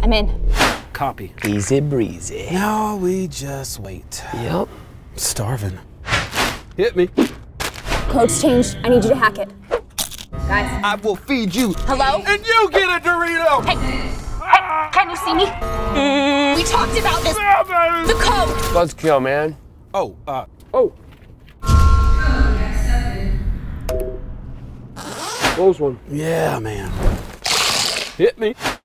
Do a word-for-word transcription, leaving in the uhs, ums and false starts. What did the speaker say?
I'm in. Copy. Easy breezy. Now we just wait. Yep. Starving. Hit me. Code's changed. I need you to hack it. Guys. I will feed you. Hello? And you get a Dorito. Hey, hey, can you see me? Mm. We talked about this. The code. Let's kill, man. Oh, uh, Oh. Close one. yeah, man. Hit me.